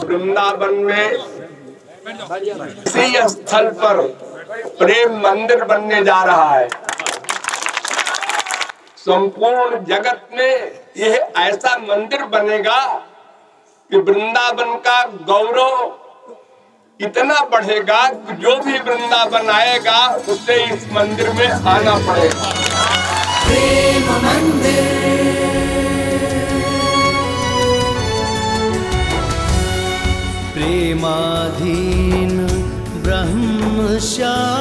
वृंदावन में इसी स्थल पर प्रेम मंदिर बनने जा रहा है। संपूर्ण जगत में यह ऐसा मंदिर बनेगा कि वृंदावन का गौरव इतना बढ़ेगा कि जो भी वृंदावन आएगा उसे इस मंदिर में आना पड़ेगा। प्रेम मंदिर। प्रेमाधीन ब्रह्म शांति